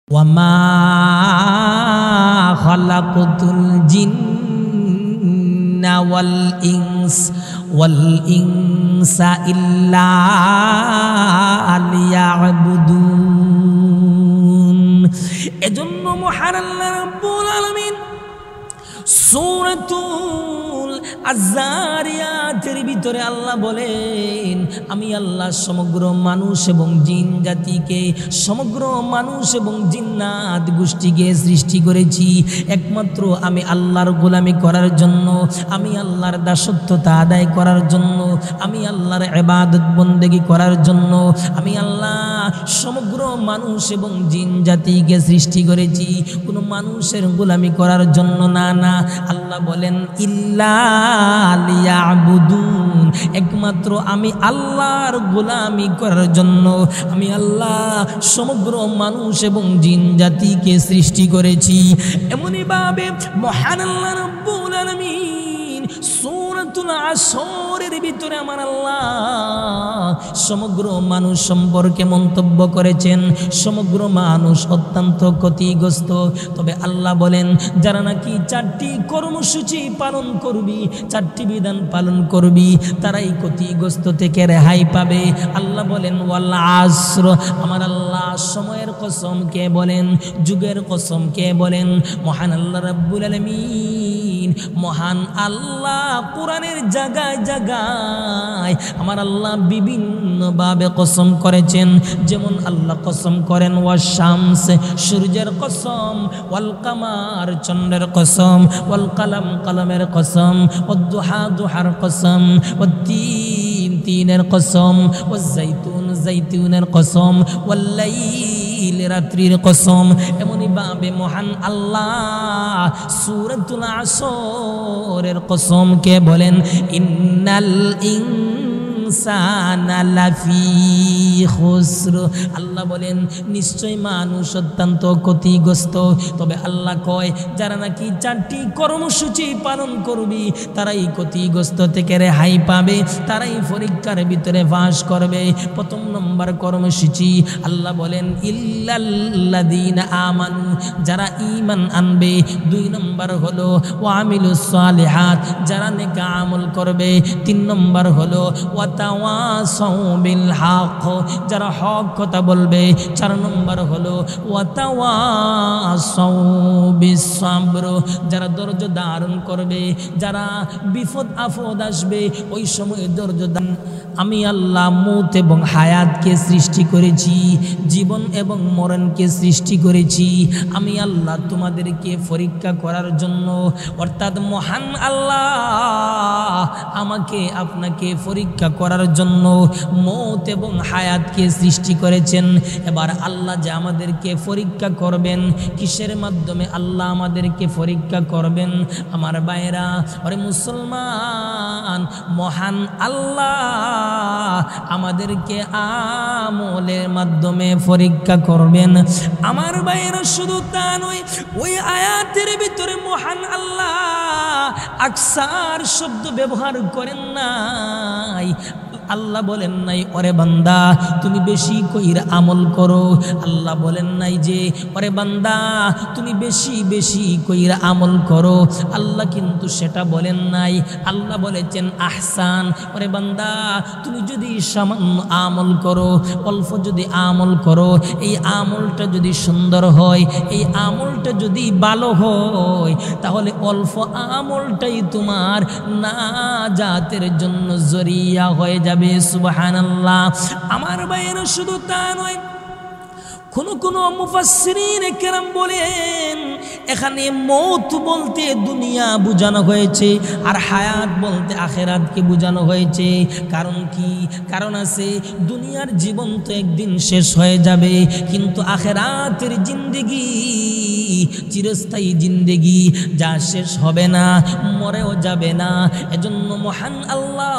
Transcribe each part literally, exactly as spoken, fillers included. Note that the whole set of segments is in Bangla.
ওয়ামা খালাকতুল জিন্না ওয়াল ইনস ওয়াল ইনসা ইল্লা লিয়াবুদুন। এজন্য মহান আল্লাহ রাব্বুল আলামিন সূরাতুল আয-যারিয়াতের ভিতরে আল্লাহ বলেন, আমি আল্লাহ সমগ্র মানুষ এবং জিন জাতিকে, সমগ্র মানুষ এবং জিন্নাত গোষ্ঠীকে সৃষ্টি করেছি একমাত্র আমি আল্লাহর গোলামি করার জন্য, আমি আল্লাহর দাসত্বতা আদায় করার জন্য, আমি আল্লাহর ইবাদত বন্দেগী করার জন্য। আমি আল্লাহ সমগ্র মানুষ এবং জিন জাতিকে সৃষ্টি করেছি কোনো মানুষের গোলামি করার জন্য না। না, আল্লাহ বলেন ইল্লা লিয়াবুদুন, একমাত্র আমি আল্লাহর গোলামি করার জন্য আমি আল্লাহ সমগ্র মানুষ এবং জিন জাতিকে সৃষ্টি করেছি। এমনই ভাবে মহান আল্লাহ রাব্বুল আলামিন সূরাতুল আসরের ভিতরে আমার আল্লাহ সমগ্র মানুষ সম্পর্কে মন্তব্য করেছেন, সমগ্র মানুষ অত্যন্ত ক্ষতিগ্রস্ত। তবে আল্লাহ বলেন, যারা নাকি চারটি কর্মসূচি পালন করবি, চারটি বিধান পালন করবি, তারাই ক্ষতিগ্রস্ত থেকে রেহাই পাবে। আল্লাহ বলেন ওয়াল আসর, আমার আল্লাহ সময়ের কসম কে বলেন, যুগের কসম কে বলেন? মহান আল্লাহ রাব্বুল আলামিন, মহান আল্লাহ কোরআনের জায়গায় জায়গায় আমার আল্লাহ বিভিন্নভাবে কসম করেছেন। যেমন আল্লাহ কসম করেন ওয়াশ শামস, সূর্যের কসম, ওয়াল কামার, চন্দ্রের কসম, ওয়াল কালাম, কলমের কসম, ওয়াদ দুহা, দুহার কসম, ওয়াত তিন, তিনের কসম, ওয়াজ জাইতুন, জাইতুনের কসম, ওয়াল লাইল, রাত্রির কসম। এমনই ভাবে মহান আল্লাহ সূরাতুল আসরের কসম কে বলেন, ইন্নাল ইনসানা লাফি খুসর, আল্লাহ বলেন নিশ্চয় মানুষ অত্যন্ত ক্ষতিগ্রস্ত। তবে আল্লাহ কয়, যারা নাকি চারটি কর্মসূচি পালন করবি তারাই ক্ষতিগ্রস্ত থেকে রেহাই পাবে, তারাই পরীক্ষার ভিতরে পাস করবে। প্রথম নম্বর কর্মসূচি আল্লাহ বলেন ইল্লাল্লাযীনা আমানু, যারা ঈমান আনবে। দুই নম্বর হলো ওয়ামিলুস সালিহাত, যারা নেক আমল করবে। তিন নম্বর হলো ওয়াতাওয়াসাউ বিল হক, যারা হক কথা বলবে। চার নম্বর হলো ওয়াতাওয়াসাউ বিস সাবর, যারা ধৈর্য ধারণ করবে। যারা বিপদ আপদ আসবে ওই সময় ধৈর্য ধারণ। আমি আল্লাহ মৌত এবং হায়াতকে সৃষ্টি করেছি, জীবন এবং মরণকে সৃষ্টি করেছি। আমি আল্লাহ তোমাদেরকে পরীক্ষা করার জন্য, অর্থাৎ মহান আল্লাহ আমাকে আপনাকে পরীক্ষা করার জন্য মৌত এবং হায়াতকে সৃষ্টি করেছেন। এবার আল্লাহ যে আমাদেরকে পরীক্ষা করবেন, কিসের মাধ্যমে আল্লাহ আমাদেরকে পরীক্ষা করবেন? আমার ভাইরা, আরে মুসলমান, মহান আল্লাহ আমাদেরকে আমলের মাধ্যমে পরীক্ষা করবেন। আমার ভাইরা, শুধু তা নয়, ওই আয়াতের ভিতরে মহান আল্লাহ আকসার শব্দ ব্যবহার করেন নাই। আল্লাহ বলেন নাই ওরে বান্দা তুমি বেশি কইরা আমল করো। আল্লাহ বলেন নাই যে ওরে বান্দা তুমি বেশি বেশি কইরা আমল করো। আল্লাহ কিন্তু সেটা বলেন নাই। আল্লাহ বলেছেন আহসান, ওরে বান্দা তুমি যদি সামান্য আমল করো, অল্প যদি আমল করো, এই আমলটা যদি সুন্দর হয়, এই আমলটা যদি ভালো হয়, তাহলে অল্প আমলটাই তোমার নাজাতের জন্য জরিয়া হয়ে যাবে। সুবহানাল্লাহ। আমার ভাইয়েরা, শুধু তা নয়, কোন কোন মুফাসসিরিন কেরাম বলেন এখানে মৌত বলতে দুনিয়া বোঝানো হয়েছে আর হায়াত বলতে আখেরাতকে বোঝানো হয়েছে। কারণ কি? কারণ আছে, দুনিয়ার জীবন তো একদিন শেষ হয়ে যাবে, কিন্তু আখেরাতের জিন্দেগি চিরস্থায়ী জিন্দেগি, যা শেষ হবে না, মরেও যাবে না। এজন্য মহান আল্লাহ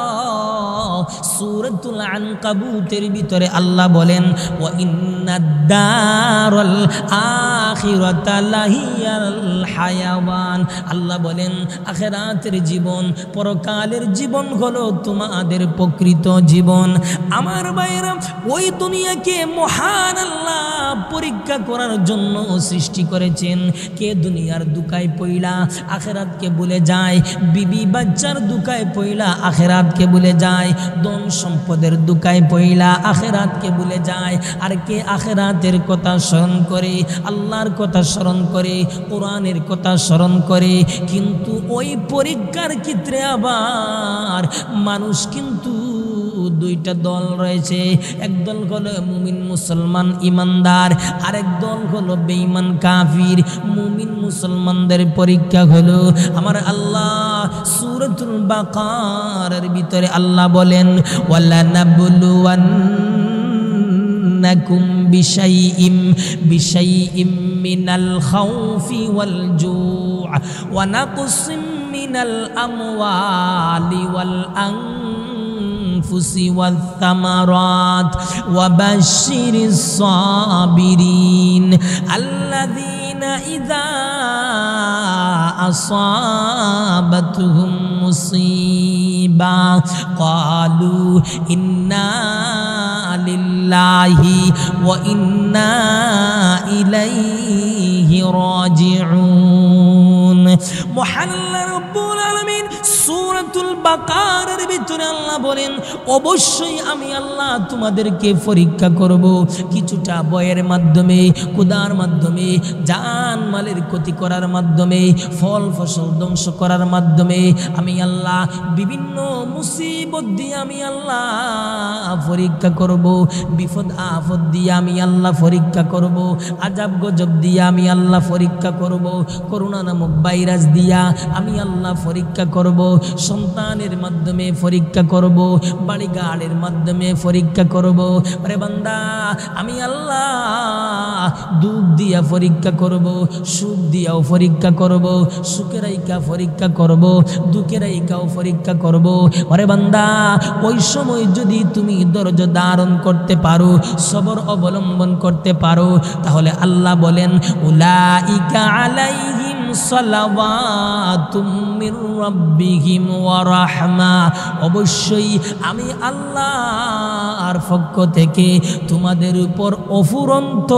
সূরাতুল আনকাবুতের ভিতরে আল্লাহ বলেন ওয়া ইন্নাদ দারাল আখিরাতা লাহিয়াল হায়াওয়ান। আল্লাহ বলেন আখিরাতের জীবন, পরকালের জীবন হলো তোমাদের প্রকৃত জীবন। আমার ভাইরা, ওই দুনিয়াকে মহান আল্লাহ পরীক্ষা করার জন্য সৃষ্টি করেছেন। কে দুনিয়ার দুকায় পইলা আখিরাতকে ভুলে যায়, বিবি বাচ্চার দুকায় পইলা আখিরাতকে ভুলে যায়, ধন সম্পদের দুকায় পইলা আখিরাতকে ভুলে যায়। আর কে আখিরাতের কথা স্মরণ করে, আল্লাহর কথা স্মরণ করে, কোরআনের কথা স্মরণ করে, কিন্তু ওই পরীক্ষার ক্ষেত্রে আবার মানুষ কিন্তু দুইটা দল রয়েছে। একদল হলো মুমিন মুসলমান ইমানদার, আরেক দল হলো বেঈমান কাফির। মুমিন মুসলমানদের পরীক্ষা হলো আমার আল্লাহ সূরাতুল বাকারার ভিতরে আল্লাহ বলেন ওয়ালা নাবলুওয়ান্নাকুম বিশাইইম বিশাইইম মিনাল খাউফি ওয়াল জু' ওয়া নাকসিম মিনাল আমওয়ালি ওয়াল আনফুসি ওয়াথ থামারাত ওয়া বাশশিরিস সাবিরিন আল্লাযীনা ইযা আসাবাতুহুম মুসিবা ক্বালু ইন্না লিল্লাহি ওয়া ইন্না ইলাইহি রাজিউন। মহান আল্লাহ রাব্বুল আলামিন সূরাতুল বাকারার ভিতরে আল্লাহ বলেন অবশ্যই আমি আল্লাহ তোমাদেরকে পরীক্ষা করব, কিছুটা বয়ের মাধ্যমে, কুদার মাধ্যমে, জান মালের ক্ষতি করার মাধ্যমে, ফল ফসল ধ্বংস করার মাধ্যমে আমি আল্লাহ বিভিন্ন মুসিবত দিয়ে আমি আল্লাহ পরীক্ষা করব, বিপদ আপদ দিয়ে আমি আল্লাহ পরীক্ষা করব, আযাব গজব দিয়ে আমি আল্লাহ পরীক্ষা করব, করোনা নামক ভাইরাস দিয়া আমি আল্লাহ পরীক্ষা করব, সন্তানের মাধ্যমে পরীক্ষা করব, বাড়ি গাড়ির মাধ্যমে পরীক্ষা করব। আরে বান্দা, আমি আল্লাহ দুঃখ দিয়া পরীক্ষা করব, সুখ দিয়াও পরীক্ষা করব, সুখের আইকা পরীক্ষা করব, দুঃখের আইকাও পরীক্ষা করব। আরে বান্দা, ওই সময় যদি তুমি ধৈর্য ধারণ করতে পারো, সবর অবলম্বন করতে পারো, তাহলে আল্লাহ বলেন উলাইকা আলাইহিম সালাওয়াতুম মির রাব্বিহিম ওয়া রাহমা। অবশ্যই আমি আল্লাহর পক্ষ থেকে তোমাদের উপর অফুরন্ত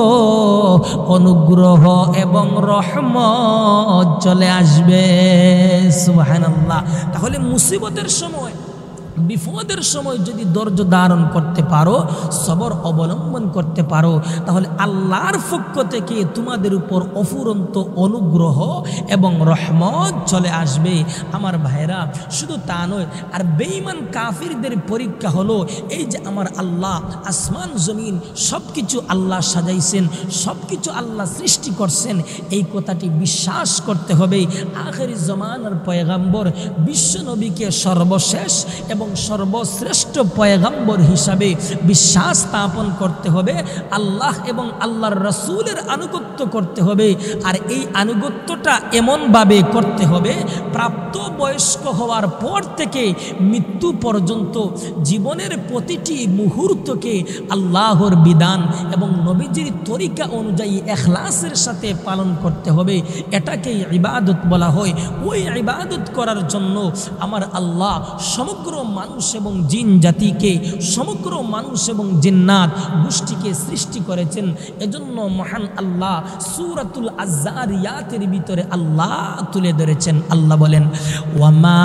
অনুগ্রহ এবং রহমত চলে আসবে। সুবহানাল্লাহ। তাহলে মুসিবতের সময়, বিপদের সময় যদি ধৈর্য ধারণ করতে পারো, সবর অবলম্বন করতে পারো, তাহলে আল্লাহর পক্ষ থেকে তোমাদের উপর অফুরন্ত অনুগ্রহ এবং রহমত চলে আসবে। আমার ভাইরা, শুধু তা নয়, আর বেঈমান কাফিরদের পরীক্ষা হলো এই যে আমার আল্লাহ আসমান জমিন সব কিছু আল্লাহ সাজাইছেন, সব কিছু আল্লাহ সৃষ্টি করছেন, এই কথাটি বিশ্বাস করতে হবে। আখিরি জামানার পয়গাম্বর বিশ্ব নবীকে সর্বশেষ এবং সর্বশ্রেষ্ঠ পয়গাম্বর হিসাবে বিশ্বাস স্থাপন করতে হবে, আল্লাহ এবং আল্লাহর রাসূলের আনুগত্য করতে হবে। আর এই আনুগত্যটা এমনভাবে করতে হবে, প্রাপ্ত বয়স্ক হওয়ার পর থেকে মৃত্যু পর্যন্ত জীবনের প্রতিটি মুহূর্তকে আল্লাহর বিধান এবং নবীজির তরিকা অনুযায়ী ইখলাসের সাথে পালন করতে হবে। এটাকেই ইবাদত বলা হয়। ওই ইবাদত করার জন্য আমার আল্লাহ সমগ্র মানুষ এবং জিন জাতিকে, সমগ্র মানুষ এবং জিন্নাত গোষ্ঠীকে সৃষ্টি করেছেন। এজন্য মহান আল্লাহ সূরাতুল আয-যারিয়াতের ভিতরে আল্লাহ তুলে ধরেছেন। আল্লাহ বলেন ওয়ামা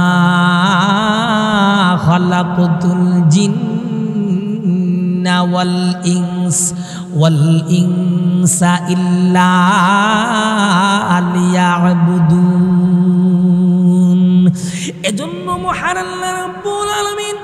খালাকাতুল জিন্না ওয়াল ইনস ওয়াল ইনসা ইল্লা লিয়াবুদুন। এজন্য মহান আল্লাহ রাব্বুল আলামিন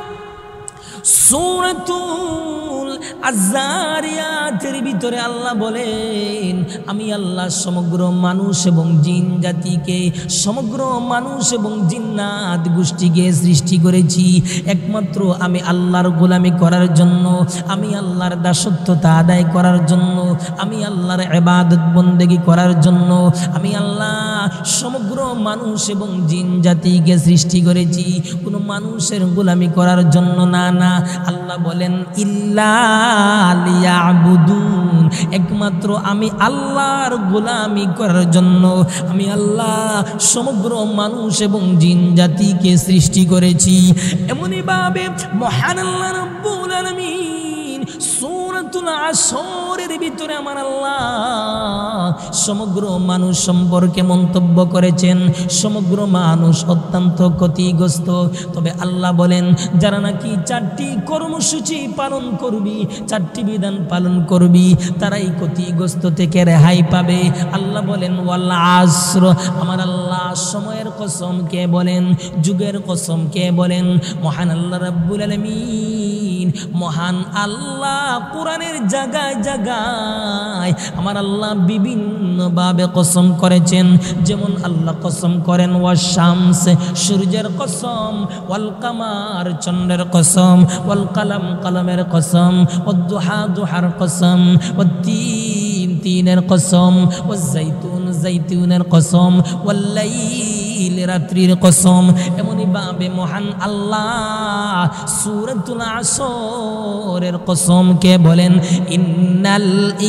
সূরাতুল আয-যারিয়াতের ভিতরে আল্লাহ বলেন আমি আল্লাহ সমগ্র মানুষ এবং জিন জাতিকে, সমগ্র মানুষ এবং জিন্নাত গোষ্ঠীকে সৃষ্টি করেছি একমাত্র আমি আল্লাহর গোলামি করার জন্য, আমি আল্লাহর দাসত্বতা আদায় করার জন্য, আমি আল্লাহর ইবাদত বন্দেগী করার জন্য। আমি আল্লাহ সমগ্র মানুষ এবং জিন জাতিকে সৃষ্টি করেছি কোনো মানুষের গোলামি করার জন্য না না আল্লাহ বলেন ইল্লা লিয়াবুদুন একমাত্র আমি আল্লাহর গোলামি করার জন্য আমি আল্লাহ সমগ্র মানুষ এবং জিন জাতিকে সৃষ্টি করেছি এমনই ভাবে মহান আল্লাহ রাব্বুল আলামিন সূরাতুল আসরের ভিতরে আমার আল্লাহ সমগ্র মানুষ সম্পর্কে মন্তব্য করেছেন সমগ্র মানুষ অত্যন্ত ক্ষতিগ্রস্ত তবে আল্লাহ বলেন যারা নাকি চারটি কর্মসূচি পালন করবি চারটি বিধান পালন করবি তারাই ক্ষতিগ্রস্ত থেকে রেহাই পাবে আল্লাহ বলেন ওয়াল আসর আমার আল্লাহ সময়ের কসম কে বলেন যুগের কসম কে বলেন মহান আল্লাহ রাব্বুল আলামিন মহান আল্লাহ কোরআনের জায়গায় জায়গায় আমার আল্লাহ বিভিন্ন ভাবে কসম করেছেন যেমন আল্লাহ কসম করেন ওয়াশ শামস সূর্যের কসম ওয়াল কামার চন্দ্রের কসম ওয়াল কালাম কলমের কসম ওয়াদ দুহা দুহার কসম ওয়াত তিন তিনের কসম ওয়াজ জাইতুন জাইতুনের কসম ওয়াল লাইল রাত্রির কসম এমনই ভাবে মহান আল্লাহ সূরাতুল আসরের কসম কে বলেন ইন্নাল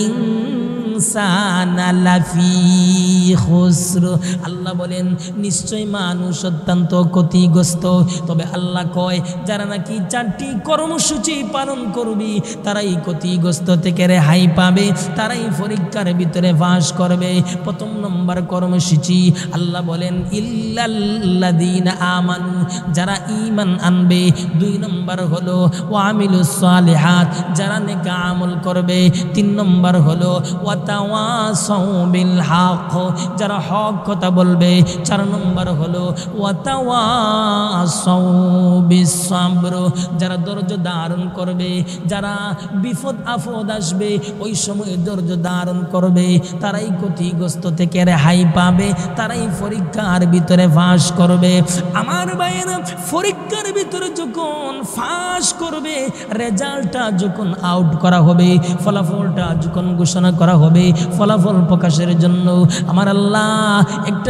ইনসানা লাফি খুসর আল্লাহ বলেন নিশ্চয় মানুষ অত্যন্ত ক্ষতিগ্রস্ত তবে আল্লাহ কয় যারা নাকি চারটি কর্মসূচি পালন করবি তারাই ক্ষতিগ্রস্ত থেকে রেহাই পাবে তারাই পরীক্ষার ভিতরে পাস করবে প্রথম নম্বর কর্মসূচি আল্লাহ বলেন ইল্লাল্লাযীনা আমানু যারা ঈমান আনবে দুই নম্বর হলো ওয়া আমিলুস সালিহাত যারা নেক আমল করবে তিন নম্বর হলো ওয়া তাওয়াসাউ বিল হক যারা হক কথা বলবে চার নম্বর হলো ওয়া তাওয়াসাউ বিস সাবর যারা ধৈর্য ধারণ করবে যারা বিপদ আপদ আসবে ওই সময় ধৈর্য ধারণ করবে তারাই ক্ষতিগ্রস্ত থেকে রেহাই পাবে তারাই পরীক্ষার ভিতরে পাস করবে আমার ভাইয়েরা পরীক্ষার ভিতরে যখন পাস করবে রেজাল্টটা যখন আউট করা হবে ফলাফলটা যখন ঘোষণা করা হবে ফলাফল প্রকাশের জন্য আমার আল্লাহ একটা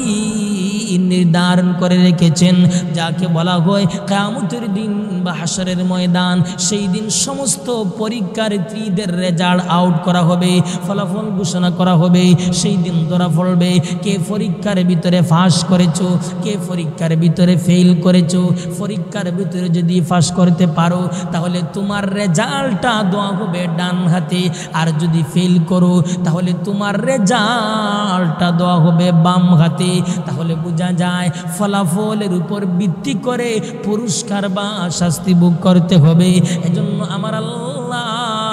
দিন নির্ধারণ করে রেখেছেন যাকে বলা হয় কিয়ামতের দিন বা হাশরের ময়দান সেই দিন সমস্ত পরীক্ষার্থীদের রেজাল্ট আউট করা হবে ফলাফল ঘোষণা করা হবে সেই দিন ধরা পড়বে কে পরীক্ষার ভিতরে পাস করেছো কে পরীক্ষার ভিতরে ফেল করেছো পরীক্ষার ভিতরে যদি পাস করতে পারো তাহলে তোমার রেজাল্টটা দেওয়া হবে ডান হাতে আর যদি ফেল করো তাহলে তোমার রেজাল্টটা দেওয়া হবে বাম হাতে তাহলে বোঝা যায় ফলাফলের উপর ভিত্তি করে পুরস্কার বা শাস্তি ভোগ করতে হবে এজন্য আমার আল্লাহ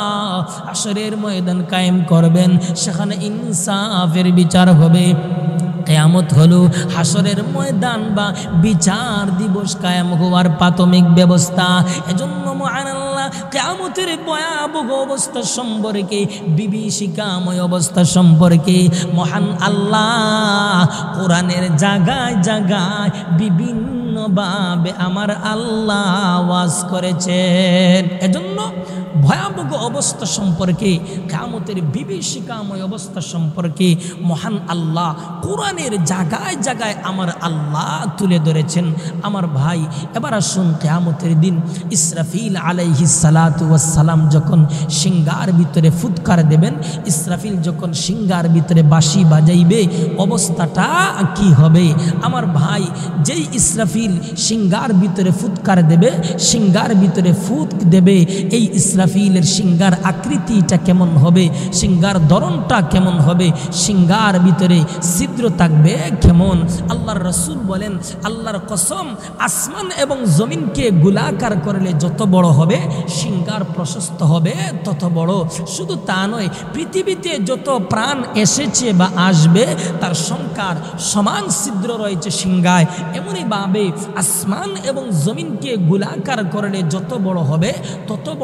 হাশরের ময়দান কায়েম করবেন সেখানে ইনসাফের বিচার হবে কিয়ামত হলো হাশরের ময়দান বা বিচার দিবস কায়েম হওয়ার প্রাথমিক ব্যবস্থা এজন্য মহান আল্লাহ কিয়ামতের ভয়াবহ অবস্থা সম্পর্কে বিভীষিকাময় অবস্থা সম্পর্কে মহান আল্লাহ কোরআনের জায়গায় জায়গায় বিভিন্ন ভাবে আমার আল্লাহ ওয়াজ করেছেন এজন্য ভয়াবহ অবস্থা সম্পর্কে কিয়ামতের বিভীষিকাময় অবস্থা সম্পর্কে মহান আল্লাহ কোরআনের জায়গায় জায়গায় আমার আল্লাহ তুলে ধরেছেন আমার ভাই এবার আসুন কিয়ামতের দিন ইসরাফিল আলাইহিস সালাতু ওয়াস সালাম যখন সিংহার ভিতরে ফুৎকার দেবেন ইসরাফিল যখন সিংহার ভিতরে বাঁশি বাজাইবে অবস্থাটা কি হবে আমার ভাই যেই ইসরাফিল সিংহার ভিতরে ফুৎকার দেবে সিংহার ভিতরে ফুৎ দেবে এই ইসরাফিলের সিংহার আকৃতিটা কেমন হবে সিংহার ধরনটা কেমন হবে সিংহার ভিতরে ছিদ্র থাকবে কেমন আল্লাহর রাসূল বলেন আল্লাহর কসম আসমান এবং জমিনকে গোলাকার করলে যত বড় হবে সিংহার প্রশস্ত হবে তত বড় শুধু তা নয় পৃথিবীতে যত প্রাণ এসেছে বা আসবে তার সংখ্যার সমান ছিদ্র রয়েছে সিংহায় এমনই ভাবে আসমান এবং জমিনকে গোলাকার করলে যত বড় হবে তত বড় স্থান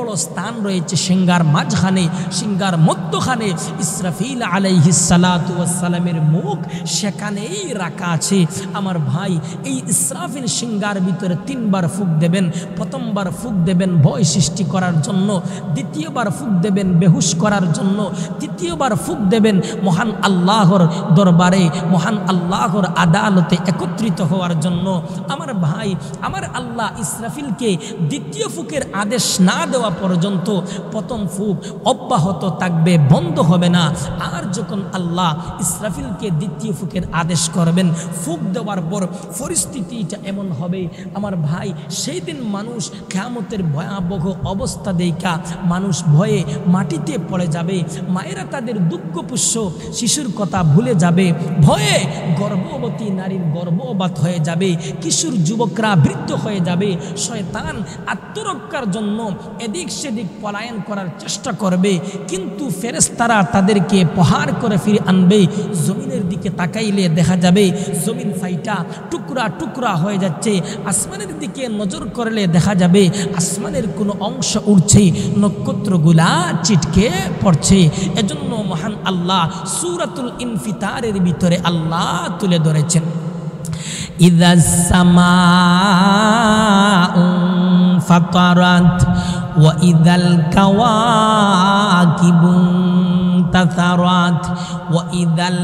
স্থান রয়েছে সিংহার মাঝখানে, সিংহার মধ্যখানে ইসরাফিল আলাইহিস সালাতু ওয়াস সালামের মুখ সেখানেই রাখা আছে। আমার ভাই, এই ইসরাফিল সিংহার ভিতরে তিনবার ফুঁক দেবেন। প্রথমবার ফুঁক দেবেন ভয় সৃষ্টি করার জন্য, দ্বিতীয়বার ফুঁক দেবেন বেহুশ করার জন্য, তৃতীয়বার ফুঁক দেবেন মহান আল্লাহর দরবারে, মহান আল্লাহর আদালতে একত্রিত হওয়ার জন্য। আমার ভাই, আমার আল্লাহ ইসরাফিলকে দ্বিতীয় ফুকের আদেশ না দেওয়া পর্যন্ত প্রথম ফুক অব্যাহত থাকবে, বন্ধ হবে না। আর যখন আল্লাহ ইসরাফিলকে দ্বিতীয় ফুকের আদেশ করবেন, ফুক দেওয়ার পর পরিস্থিতিটা এমন হবে আমার ভাই, সেই দিন মানুষ কিয়ামতের ভয়াবহ অবস্থা দেখা মানুষ ভয়ে মাটিতে পড়ে যাবে। মায়েরা তাদের দুঃখপুষ্য শিশুর কথা ভুলে যাবে, ভয়ে গর্ভবতী নারীর গর্ভপাত হয়ে যাবে, কিশোর যুবকরা বৃদ্ধ হয়ে যাবে। শয়তান আত্মরক্ষার জন্য এদিক সেদিক পলায়ন করার চেষ্টা করবে, কিন্তু ফেরেশতারা তাদেরকে প্রহার করে ফিরে আনবে। জমিনের দিকে তাকাইলে দেখা যাবে জমিন ফাইটা টুকরা টুকরা হয়ে যাচ্ছে। আসমানের দিকে নজর করলে দেখা যাবে আসমানের কোনো অংশ উড়ছে, নক্ষত্রগুলা চিটকে পড়ছে। এজন্য মহান আল্লাহ সূরাতুল ইনফিতারের ভিতরে আল্লাহ তুলে ধরেছেন, ইযাস সামাউ ফাতারাত ওয়া ইযাল কাওয়াকিবু তাসারাত ওয়া ইযাল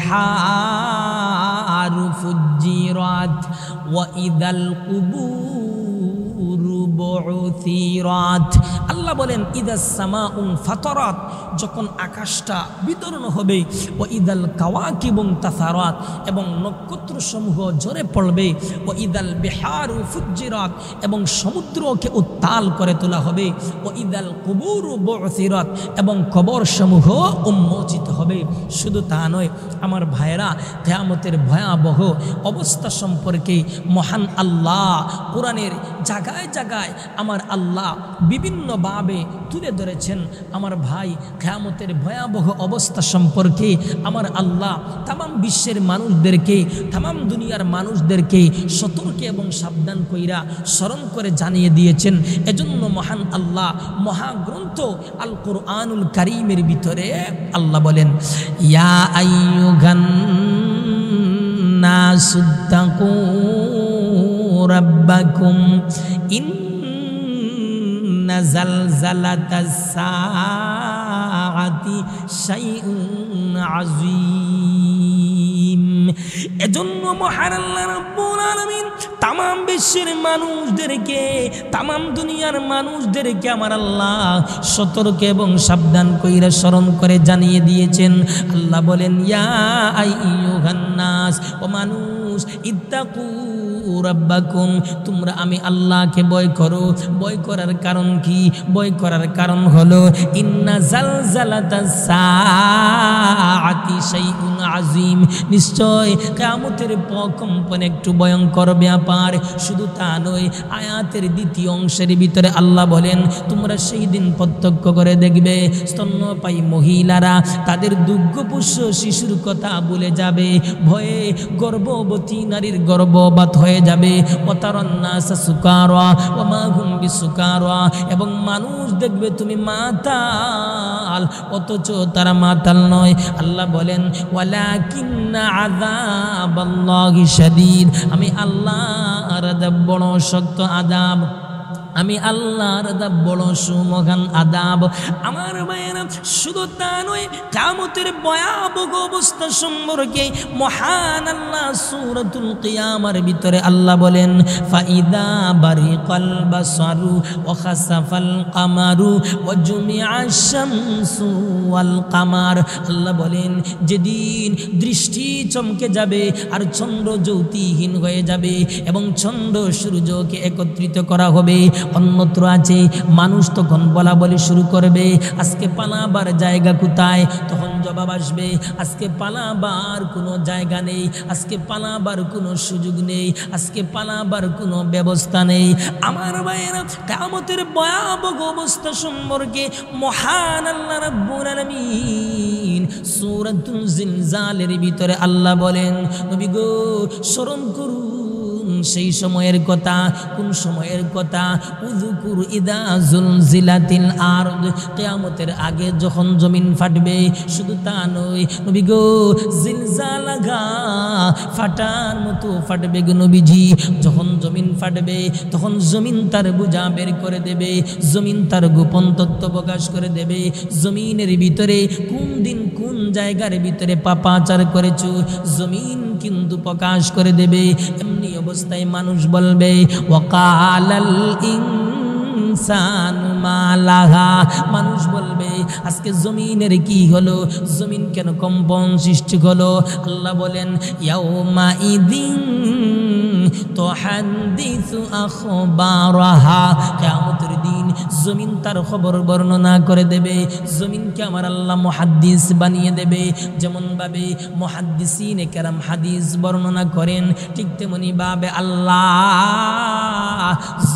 বিহারু ফুজ্জিরাত ওয়া ইযাল কুবুরু বু'থিরাত। আল্লাহ বলেন ইযাস সামাউ ফাতারাত, যখন আকাশটা বিতরণ হবে, ওয়া ইযাল কাওয়াকিবু তাসারাত, এবং নক্ষত্রসমূহ ঝরে পড়বে, ওয়া ইযাল বিহারু ফুজ্জিরাত, এবং সমুদ্রকে উত্তাল করে তোলা হবে, ওয়া ইযাল কুবুরু বু'থিরাত, এবং কবরসমূহ উন্মোচিত হবে। শুধু তা নয় আমার ভাইরা, কিয়ামতের ভয়াবহ অবস্থা সম্পর্কে মহান আল্লাহ কোরআনের জায়গায় জায়গায় আমার আল্লাহ বিভিন্নভাবে তুলে ধরেছেন। আমার ভাই, কিয়ামতের ভয়াবহ অবস্থা সম্পর্কে আমার আল্লাহ তামাম বিশ্বের মানুষদেরকে, তামাম দুনিয়ার মানুষদেরকে সতর্ক এবং সাবধান কইরা স্মরণ করে জানিয়ে দিয়েছেন। এজন্য মহান আল্লাহ মহাগ্রন্থ আল কুরআনুল কারীমের ভিতরে আল্লাহ বলেন, ইয়া আইয়ুহান নাসুত্তাকু রাব্বাকুম ইন্না জালজালাতাস সাআতি শাইউন আযীম। এজন্য মহান আল্লাহ রাব্বুল আলামিন তামাম বিশ্বের মানুষদেরকে, তামাম দুনিয়ার মানুষদেরকে আমার আল্লাহ সতর্ক এবং সাবধান কইরা স্মরণ করে জানিয়ে দিয়েছেন। আল্লাহ বলেন, ইয়া আইয়ুহান নাস, ও মানুষ, ইত্তাকু রাব্বাকুম, তোমরা আমি আল্লাহকে ভয় করো। ভয় করার কারণ কি? ভয় করার কারণ হলো ইন্না জালজালাতাস সাআতি শাইউন আযীম, নিশ্চয় কিয়ামতের প্রকম্পন একটু ভয়ঙ্কর ব্যাপার। শুধু তা নয়, আয়াতের দ্বিতীয় অংশের ভিতরে আল্লাহ বলেন, তোমরা সেই দিন প্রত্যক্ষ করে দেখবে স্তন্যপায়ী মহিলারা তাদের দুগ্ধপুষ্য শিশুর কথা ভুলে যাবে, ভয়ে গর্ভবতী নারীর গর্ভপাত হয়ে যাবে। ওয়াতারান্নাসা সুকারা ওয়া মা হুম বিসুকারা, এবং মানুষ দেখবে তুমি মাতাল, অথচ তারা মাতাল নয়। আল্লাহ বলেন, ওয়ালাকিন্না আযাবাল্লাহি শাদীদ, আমি আল্লাহর আযাব বড় শক্ত আযাব, আমি আল্লাহর আযাব বড় সুমহান আযাব। আমার ভাইয়েরা, শুধু তা নয়, কিয়ামতের ভয়াবহ অবস্থা সম্পর্কে মহান আল্লাহ সূরাতুল কিয়ামার ভিতরে আল্লাহ বলেন, ফাইদা বারিকাল বাসারু ওয়া খাসাফাল কামারু ওয়া জুমিআশ শামসু ওয়াল কামার। আল্লাহ বলেন, যেদিন দৃষ্টি চমকে যাবে আর চন্দ্র জ্যোতিহীন হয়ে যাবে এবং চন্দ্র সূর্যকে একত্রিত করা হবে। অন্যত্র আছে মানুষ তখন বলা বলি শুরু করবে, আজকে পালাবার জায়গা কোথায়? তখন জবাব আসবে, আজকে পালাবার কোনো জায়গা নেই, আজকে পালাবার কোনো সুযোগ নেই, আজকে পালাবার কোনো ব্যবস্থা নেই। আমার ভাইয়েরা, কিয়ামতের ভয়াবহ অবস্থা সম্পর্কে মহান আল্লাহ রাব্বুল আলামিন সূরাতুল জিলজালের ভিতরে আল্লাহ বলেন, নবী গো, স্মরণ করুন, সেই সময়ের কথা। কোন সময়ের কথা? উযকুর ইদা জুলজিলাতিল আরদ, কিয়ামতের আগে যখন জমিন ফাটবে। শুধু তা নয় নবী গো, জিলজালাগা, ফাটার মতো ফাটবে গো নবীজি। যখন জমিন ফাটবে তখন জমিন তার বোঝা বের করে দেবে, জমিন তার গোপন তত্ত্ব প্রকাশ করে দেবে। জমিনের ভিতরে কোন দিন কোন জায়গার ভিতরে পাপাচার করেছো, জমিন কিন্তু প্রকাশ করে দেবে। এমনি অবস্থায় মানুষ বলবে ওয়াকালাল ইনসানু মা লাহা, মানুষ বলবে আজকে জমিনের কি হলো, জমিন কেন কম্পন সৃষ্টি হলো? আল্লাহ বলেন ইয়াউমা ইদিন তুহাদ্দিসু আখবারাহা, কিয়ামতের দিন জমিন তার খবর বর্ণনা করে দেবে। জমিনকে আমার আল্লাহ মুহাদ্দিস বানিয়ে দেবে। যেমন ভাবে মুহাদ্দিসিনে কেরাম হাদিস বর্ণনা করেন, ঠিক তেমনি ভাবে আল্লাহ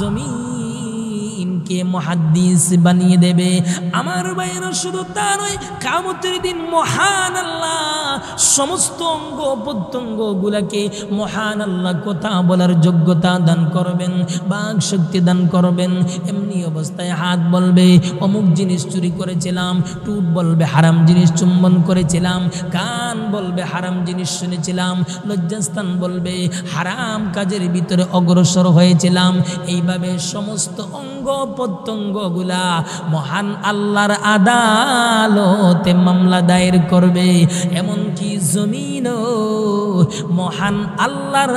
জমিনকে মুহাদ্দিস বানিয়ে দেবে। আমার ভাইয়েরা শুধু তা নয়, কিয়ামতের দিন মহান আল্লাহ সমস্ত অঙ্গ প্রত্যঙ্গ গুলাকে মহান আল্লাহ কথা বলার যোগ্যতা দান করবেন, বাক শক্তি দান করবেন। এমনি অবস্থায় হাত বলবে অমুক জিনিস চুরি করেছিলাম, টুট বলবে হারাম জিনিস চুম্বন করেছিলাম, কান বলবে হারাম জিনিস শুনেছিলাম, লজ্জাস্থান বলবে হারাম কাজের ভিতরে অগ্রসর হয়েছিলাম। এইভাবে সমস্ত অঙ্গ প্রত্যঙ্গ গুলা মহান আল্লাহর আদালতে মামলা দায়ের করবে। এমনকি জমিনও মহান আল্লাহর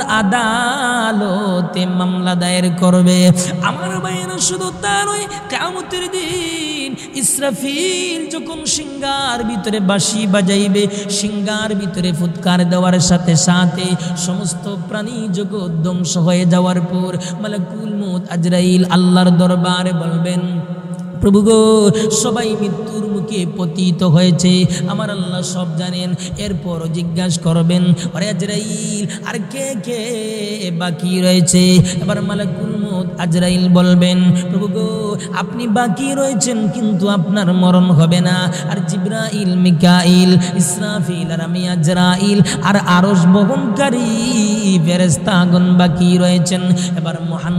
আদালতে মামলা দায়ের করবে। আমার ভাইয়েরা শুধু তা নয়, কিয়ামতের দিন ইসরাফিল যখন সিংহার ভিতরে বাঁশি বাজাইবে, সিংহার ভিতরে ফুৎকার দেওয়ার সাথে সাথে সমস্ত প্রাণী জগৎ ধ্বংস হয়ে যাওয়ার পর মালাকুল মউত আজরাইল আল্লাহর দরবারে বলবেন প্রভু গো, সবাই মৃত্যুর মুখে পতিত হয়েছে, আমার আল্লাহ সব জানেন। এরপর জিজ্ঞাসা করবেন আরে আজরাইল আর কে কে বাকি রয়েছে? এবার মালাকুল মউত আজরাইল বলবেন প্রভু গো, আপনি বাকি রয়েছেন কিন্তু আপনার মরণ হবে না। আর জিবরাইল, মিকাইল, ইসরাফিল আর আমি আজরাইল আর আরশ বহনকারী ফেরেশতাগণ বাকি রয়েছেন। এবার মহান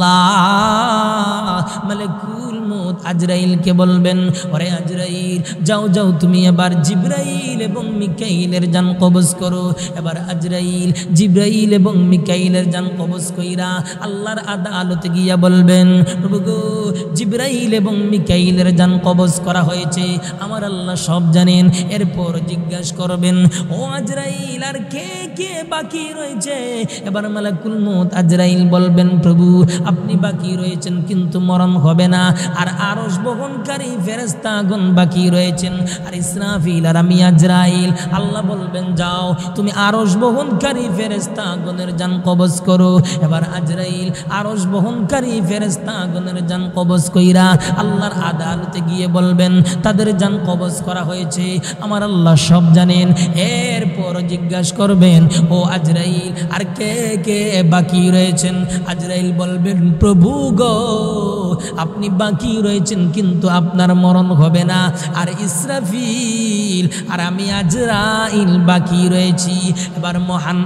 আল্লাহ মালাকুল মউত আজরাইলকে বলবেন ওরে আজরাইল, যাও যাও তুমি এবার জিবরাইল এবং মিকাইলের জান কবজ করো। এবার আজরাইল, জিবরাইল এবং মিকাইলের জান কবজ কইরা আল্লাহর আদালতে গিয়া বলবেন প্রভু গো, জিবরাইল এবং মিকাইলের জান কবজ করা হয়েছে, আমার আল্লাহ সব জানেন। এরপর জিজ্ঞাসা করবেন ও আজরাইল আর কে কে বাকি রয়েছে? এবার মালাকুল মউত আজরাইল বলবেন প্রভু, আপনি বাকি রয়েছেন কিন্তু মরণ হবে না। আর আরশ বহনকারী ফেরেশতাগণ বাকি রয়েছেন, আর ইসরাফিল আর আমি আজরাইল। আল্লাহ বলবেন যাও তুমি আরশ বহনকারী ফেরেশতাগণের জান কবজ করো। এবার আজরাইল আরশ বহনকারী ফেরেশতাগণের জান কবজ কইরা আল্লাহর আদালতে গিয়ে বলবেন তাদের জান কবজ করা হয়েছে, আমার আল্লাহ সব জানেন। এরপর জিজ্ঞাসা করবেন ও আজরাইল আর কে কে বাকি রয়েছেন? আজরাইল বলবেন প্রভু গো, আপনি বাকি রয়েছেন কিন্তু আপনার মরণ হবে না। আর ইসরাফিল আর আমি আজরাইল বাকি রয়েছি। এবার মহান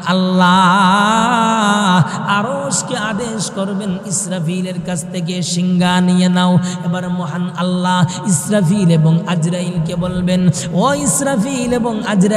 আল্লাহ আরশকে আদেশ করবেন ইসরাফিলের কাছ থেকে সিংহা নিয়ে নাও। এবার মহান আল্লাহ ইসরাফিল এবং আজরাইলকে বলবেন ও ইসরাফিল এবং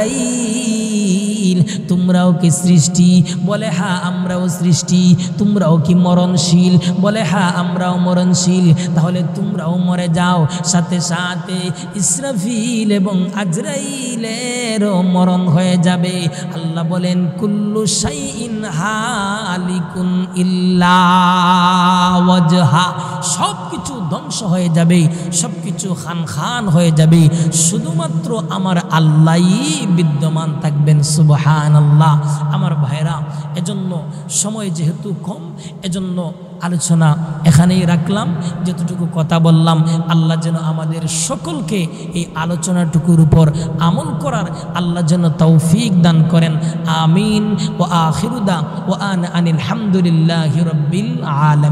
আজরাইল, তোমরাও কি সৃষ্টি? বলে হ্যাঁ আমরাও সৃষ্টি। তোমরাও কি মরণশীল? বলে হ্যাঁ আমরাও মরণশীল। তাহলে তোমরাও মরে যাও। সাথে সাথে ইসরাফিল এবং আজরাইলেরও মরণ হয়ে যাবে। আল্লাহ বলেন কুল্লু শাইইন হালিকুন ইল্লা ওয়াজহা, সব কিছু ধ্বংস হয়ে যাবে, সব কিছু খান খান হয়ে যাবে, শুধুমাত্র আমার আল্লাহই বিদ্যমান থাকবেন। সুবহানাল্লাহ। আমার ভাইরা, এজন্য সময় যেহেতু কম, এজন্য আলোচনা এখানেই রাখলাম। যতটুকু কথা বললাম আল্লাহ যেন আমাদের সকলকে এই আলোচনাটুকুর উপর আমল করার আল্লাহ যেন তৌফিক দান করেন। আমিন। ওয়া আখিরু দা ওয়া আনা আনিল হামদুলিল্লাহি রাব্বিল আলামিন।